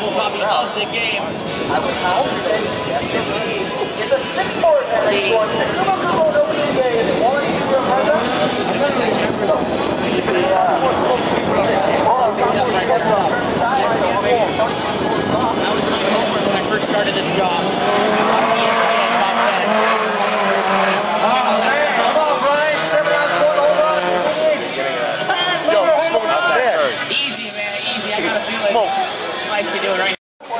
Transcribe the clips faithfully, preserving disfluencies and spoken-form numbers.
will probably love the game. I would hope that it's a six-port race course. Nobody today is one year Mazda. That was my homework when I first started this job. Easy, man, easy. I gotta feel it. Smoke. Nice to do it right.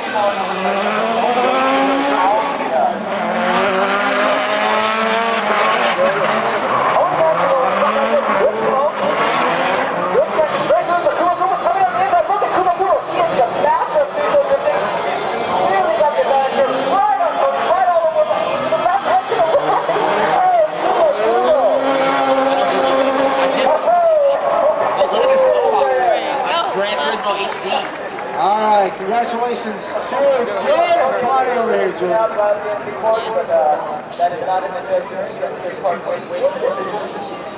Alright, congratulations to Joe. Come on over here, Joe. That is not in the judge jury,